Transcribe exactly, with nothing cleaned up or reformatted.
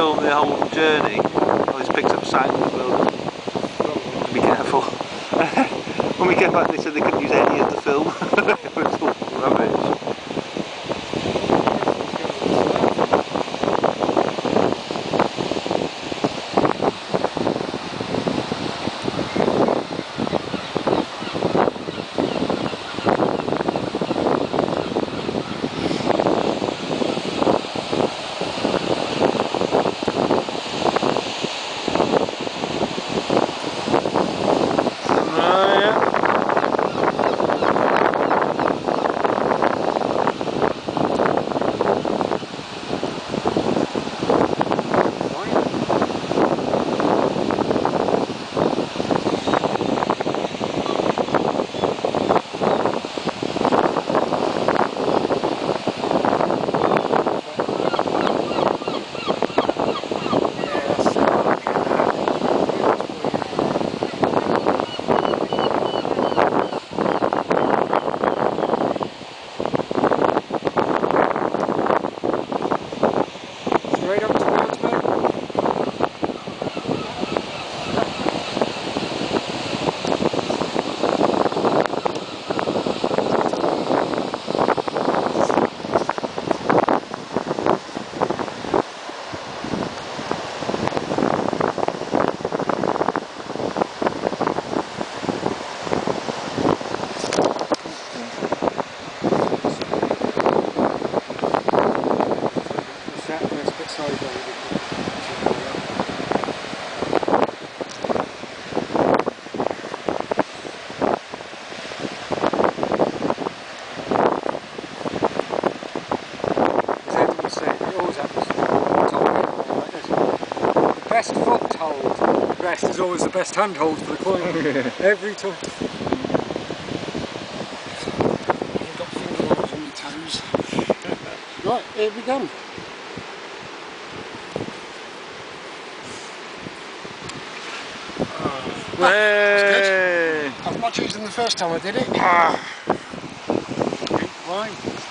film the whole journey. Always picks up signs as well. Be careful. When we came back they said they couldn't use any of the film. It was all rubbish. Right up towards me. Sorry, the best foothold, the best is always the best handhold for the climb. Every time. You've got fingernails on your toes. Right, here we go. Hey. As much as in the first time I did it. Ah. Fine.